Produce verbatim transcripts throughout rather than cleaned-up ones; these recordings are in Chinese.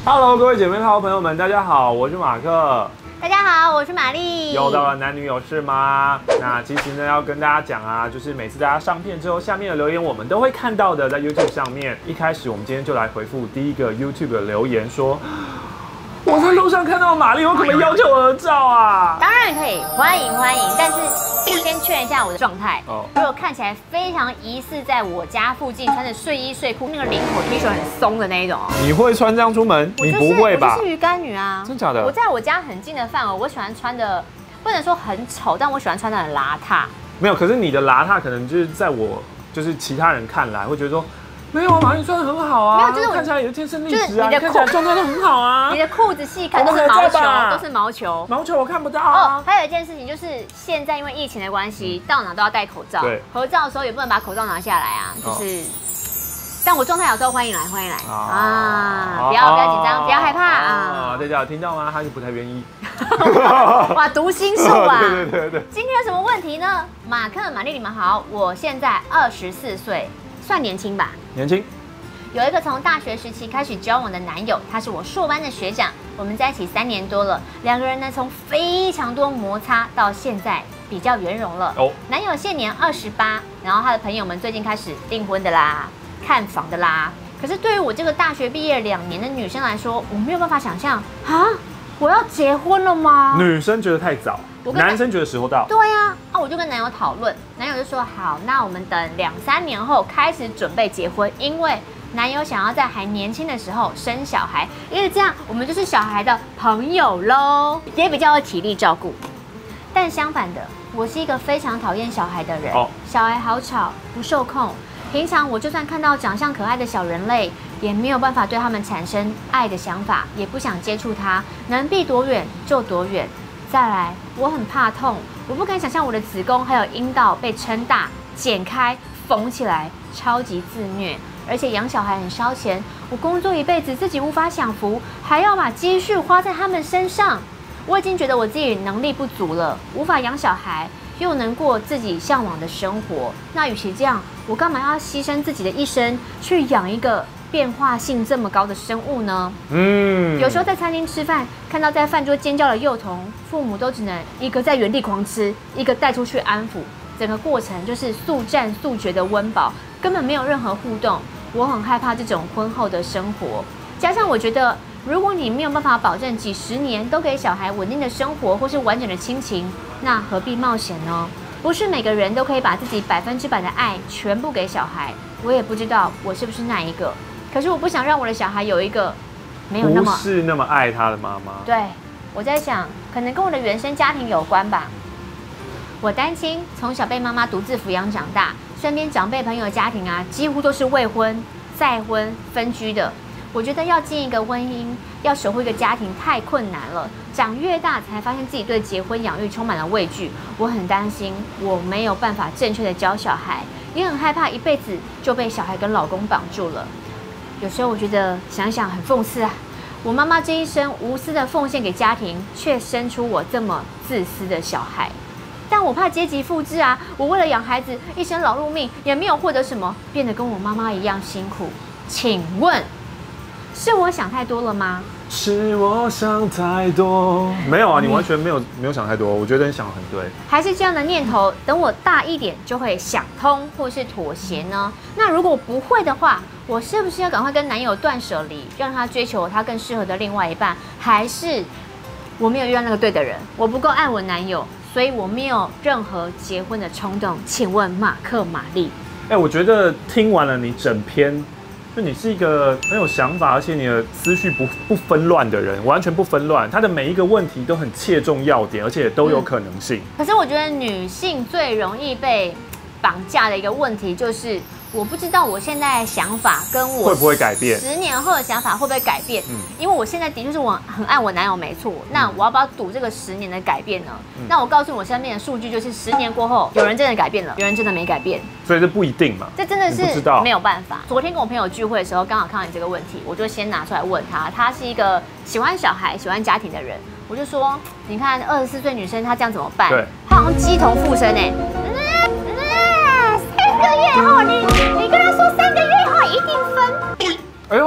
Hello， 各位姐妹花朋友们，大家好，我是马克。 大家好，我是玛丽。 又到了男女有事吗？那其实呢，要跟大家讲啊，就是每次大家上片之后，下面的留言我们都会看到的，在 YouTube 上面。一开始我们今天就来回复第一个 YouTube 的留言说。我在路上看到玛丽，我可不可以要求合照啊？ 当然可以，欢迎欢迎。但是先确认一下我的状态。哦，如果看起来非常疑似在我家附近穿着睡衣睡裤，那个领口 T 恤很松的那一种哦。 你会穿这样出门？ 就是、 你不会吧？ 我就是鱼干女啊！ 真假的？ 我在我家很近的范围，我喜欢穿的，不能说很丑，但我喜欢穿的很邋遢。没有，可是你的邋遢可能就是在我就是其他人看来会觉得说。没有啊，玛丽穿的很好啊，没有，就是我看起来也是天生丽质啊，你看起来状态都很好啊。 你的裤子细看都是毛球，都是毛球， 毛球我看不到啊。 哦，还有一件事情就是现在因为疫情的关系，到哪都要戴口罩， 对， 合照的时候也不能把口罩拿下来啊，就是。但我状态好之后，欢迎来，欢迎来啊！不要不要紧张，不要害怕啊！ 大家有听到吗？他就不太愿意。 哇，读心术啊！ 对对对对。 今天有什么问题呢？马克、玛丽，你们好，我现在二十四岁。算年轻吧， 年轻。 有一个从大学时期开始交往的男友，他是我硕班的学长，我们在一起三年多了。两个人呢，从非常多摩擦到现在比较圆融了。哦，男友现年二十八，然后他的朋友们最近开始订婚的啦，看房的啦。可是对于我这个大学毕业两年的女生来说，我没有办法想象啊，我要结婚了吗？ 女生觉得太早。男生觉得时候到， 对呀，啊，我就跟男友讨论，男友就说好，那我们等两三年后开始准备结婚，因为男友想要在还年轻的时候生小孩，因为这样我们就是小孩的朋友喽，也比较有体力照顾。但相反的，我是一个非常讨厌小孩的人，哦、小孩好吵，不受控。平常我就算看到长相可爱的小人类，也没有办法对他们产生爱的想法，也不想接触他，能避多远就多远。再来，我很怕痛，我不敢想象我的子宫还有阴道被撑大、剪开、缝起来，超级自虐。而且养小孩很烧钱，我工作一辈子自己无法享福，还要把积蓄花在他们身上。我已经觉得我自己能力不足了，无法养小孩，又能过自己向往的生活。那与其这样，我干嘛要牺牲自己的一生去养一个变化性这么高的生物呢？嗯，有时候在餐厅吃饭，看到在饭桌尖叫的幼童，父母都只能一个在原地狂吃，一个带出去安抚，整个过程就是速战速决的温饱，根本没有任何互动。我很害怕这种婚后的生活，加上我觉得，如果你没有办法保证几十年都给小孩稳定的生活或是完整的亲情，那何必冒险呢？不是每个人都可以把自己百分之百的爱全部给小孩，我也不知道我是不是那一个。可是我不想让我的小孩有一个没有那么不是那么爱他的妈妈。 对，我在想，可能跟我的原生家庭有关吧。我单亲，从小被妈妈独自抚养长大，身边长辈朋友家庭啊，几乎都是未婚、再婚、分居的。我觉得要进一个婚姻，要守护一个家庭太困难了。长越大才发现自己对结婚养育充满了畏惧。我很担心我没有办法正确的教小孩，也很害怕一辈子就被小孩跟老公绑住了。有时候我觉得想想很讽刺啊，我妈妈这一生无私的奉献给家庭，却生出我这么自私的小孩。但我怕阶级复制啊，我为了养孩子一生劳碌命，也没有获得什么，变得跟我妈妈一样辛苦。请问，是我想太多了吗？ 是我想太多，没有啊，你完全没有没有想太多，我觉得你想得很对。 还是这样的念头，等我大一点就会想通，或是妥协呢？那如果不会的话，我是不是要赶快跟男友断舍离，让他追求他更适合的另外一半？还是我没有遇到那个对的人，我不够爱我男友，所以我没有任何结婚的冲动？请问马克、玛丽， 哎，我觉得听完了你整篇。就你是一个很有想法，而且你的思绪不不纷乱的人，完全不纷乱。他的每一个问题都很切中要点，而且都有可能性。嗯、 可是我觉得女性最容易被绑架的一个问题就是，我不知道我现在的想法跟我会不会改变， 十年后的想法会不会改变？嗯，因为我现在的确是我很爱我男友，没错。那我要不要赌这个十年的改变呢？嗯、那我告诉我身边的数据就是，十年过后，有人真的改变了，有人真的没改变。 所以这不一定嘛， 这真的是没有办法。昨天跟我朋友聚会的时候，刚好看到你这个问题，我就先拿出来问他。他是一个喜欢小孩、喜欢家庭的人，我就说，你看二十四岁女生她这样怎么办？ 对， 她好像鸡同附身哎、欸。嗯嗯，三个月后你你跟他说三个月后一定分。 哎呦，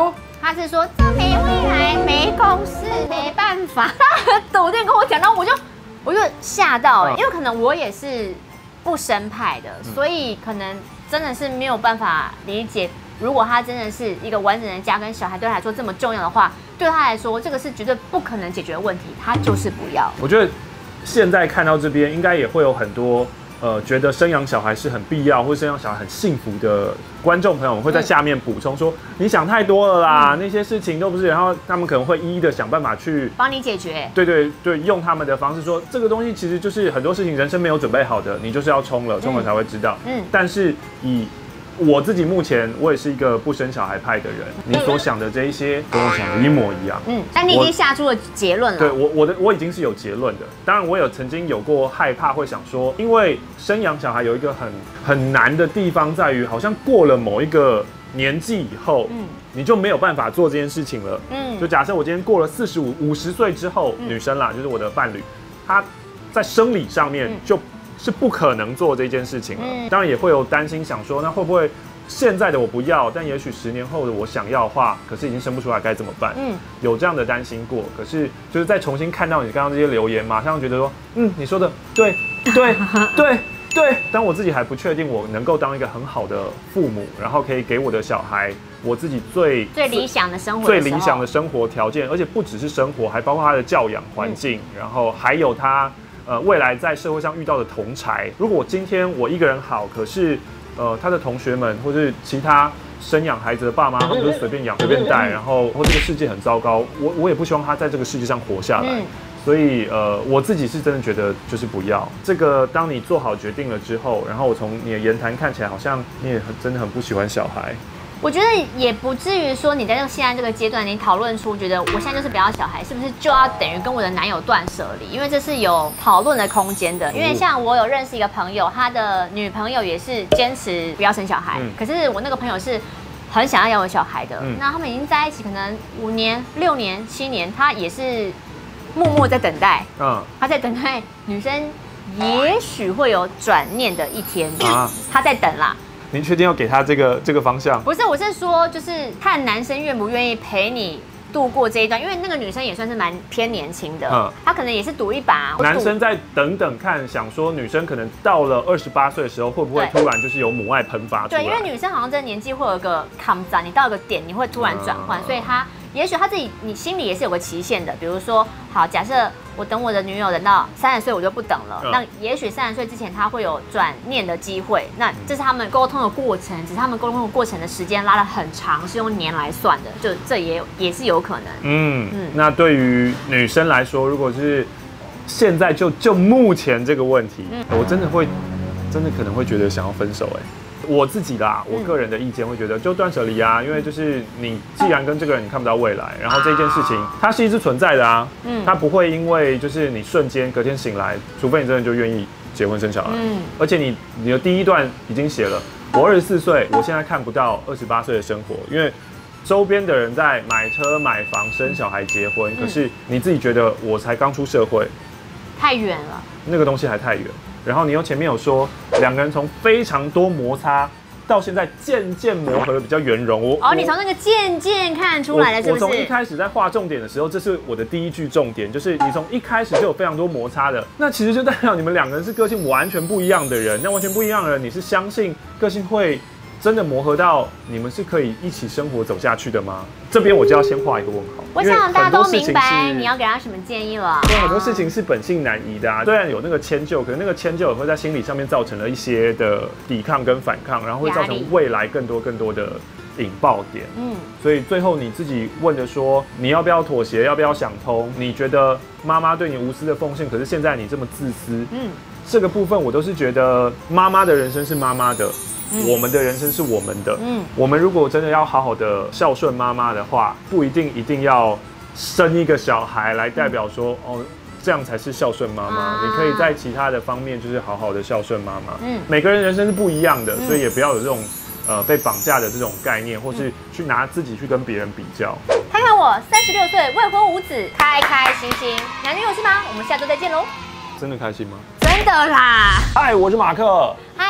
他是说这没未来，没公司，没办法，他很笃定跟我讲，然后我就我就吓到了，因为可能我也是不生派的，所以可能真的是没有办法理解。如果他真的是一个完整的家跟小孩对他来说这么重要的话，对他来说这个是绝对不可能解决的问题，他就是不要。 我觉得现在看到这边，应该也会有很多呃觉得生养小孩是很必要，或者生养小孩很幸福的观众朋友们会在下面补充说：“嗯、你想太多了啦，嗯、那些事情都不是。”然后他们可能会一一的想办法去帮你解决。 对对对，用他们的方式说，这个东西其实就是很多事情人生没有准备好的，你就是要冲了，冲了才会知道。嗯，但是以我自己目前，我也是一个不生小孩派的人。你所想的这一些，跟我想的一模一样。嗯， 但你已经下出了结论了。 对我，我的我已经是有结论的。当然，我有曾经有过害怕，会想说，因为生养小孩有一个很很难的地方，在于好像过了某一个年纪以后，嗯，你就没有办法做这件事情了。嗯，就假设我今天过了四十五、五十岁之后，嗯、女生啦，就是我的伴侣，她在生理上面就。是不可能做这件事情了。嗯、当然也会有担心，想说那会不会现在的我不要，但也许十年后的我想要的话，可是已经生不出来该怎么办？嗯，有这样的担心过。可是就是再重新看到你刚刚这些留言，马上觉得说，嗯，你说的对对对对。当我自己还不确定我能够当一个很好的父母，然后可以给我的小孩我自己最最理想的生活的最理想的生活条件，而且不只是生活，还包括他的教养环境，嗯、然后还有他。呃，未来在社会上遇到的同儕，如果我今天我一个人好，可是呃他的同学们或是其他生养孩子的爸妈，他们都是随便养随便带，然后或这个世界很糟糕，我我也不希望他在这个世界上活下来。嗯、所以呃我自己是真的觉得就是不要这个。当你做好决定了之后，然后我从你的言谈看起来，好像你也很真的很不喜欢小孩。 我觉得也不至于说你在这个现在这个阶段，你讨论出觉得我现在就是不要小孩，是不是就要等于跟我的男友断舍离？因为这是有讨论的空间的。因为像我有认识一个朋友，他的女朋友也是坚持不要生小孩，嗯、可是我那个朋友是很想要有小孩的。嗯、那他们已经在一起可能五年、六年、七年，他也是默默在等待。嗯，他在等待女生也许会有转念的一天。啊，他在等啦。 您确定要给他这个这个方向？ 不是，我是说，就是看男生愿不愿意陪你度过这一段，因为那个女生也算是蛮偏年轻的，嗯，她可能也是赌一把。 男生再等等看，想说女生可能到了二十八岁的时候，会不会突然就是有母爱喷发出来？ 对，因为女生好像这个年纪会有个抗战，你到一个点，你会突然转换，嗯、所以她也许她自己你心里也是有个期限的，比如说，好，假设。我等我的女友等到三十岁，我就不等了。嗯、那也许三十岁之前，他会有转念的机会。那这是他们沟通的过程，只是他们沟通的过程的时间拉得很长，是用年来算的，就这也也是有可能。嗯嗯。那对于女生来说，如果是现在就就目前这个问题，嗯、我真的会真的可能会觉得想要分手哎、欸。我自己啦，我个人的意见会觉得就断舍离啊，因为就是你既然跟这个人你看不到未来，然后这件事情它是一直存在的啊，嗯，它不会因为就是你瞬间隔天醒来，除非你真的就愿意结婚生小孩，嗯，而且你你的第一段已经写了，我二十四岁，我现在看不到二十八岁的生活，因为周边的人在买车买房生小孩结婚，可是你自己觉得我才刚出社会， 太远了， 那个东西还太远。然后你又前面有说，两个人从非常多摩擦到现在渐渐磨合的比较圆融。我哦，你从那个渐渐看出来了，是不是？ 我从一开始在画重点的时候，这是我的第一句重点，就是你从一开始就有非常多摩擦的，那其实就代表你们两个人是个性完全不一样的人。那完全不一样的人，你是相信个性会真的磨合到你们是可以一起生活走下去的吗？这边我就要先画一个问号。 我想大家都明白你要给他什么建议了。 对，很多事情是本性难移的啊。虽然有那个迁就，可是那个迁就也会在心理上面造成了一些的抵抗跟反抗，然后会造成未来更多更多的引爆点。嗯，所以最后你自己问的说，你要不要妥协，要不要想通？你觉得妈妈对你无私的奉献，可是现在你这么自私，嗯，这个部分我都是觉得妈妈的人生是妈妈的。嗯、我们的人生是我们的，嗯，我们如果真的要好好的孝顺妈妈的话，不一定一定要生一个小孩来代表说，嗯、哦，这样才是孝顺妈妈。啊、你可以在其他的方面就是好好的孝顺妈妈。嗯，每个人人生是不一样的，嗯、所以也不要有这种呃被绑架的这种概念，或是去拿自己去跟别人比较。 看看我三十六岁未婚无子，开开心心，男女有事吗？我们下周再见喽。 真的开心吗？ 真的啦！ 嗨，我是马克。 嗨。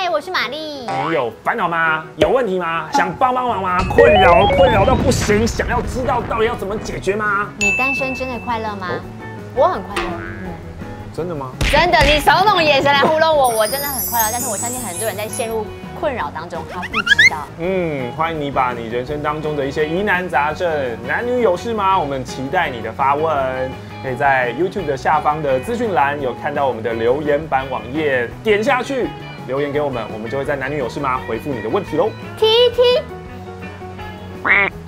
嗨，我是玛丽。 你有烦恼吗？有问题吗？想帮帮忙吗？困扰困扰到不行，想要知道到底要怎么解决吗？ 你单身真的快乐吗？哦、我很快乐。嗯， 真的吗？ 真的，你从那种眼神来糊弄我，我真的很快乐。但是我相信很多人在陷入困扰当中，他不知道。 嗯，欢迎你把你人生当中的一些疑难杂症，男女有事吗？我们期待你的发问。可以在 YouTube 的下方的资讯栏有看到我们的留言板网页，点下去留言给我们，我们就会在男女有事吗回复你的问题喽。 T T。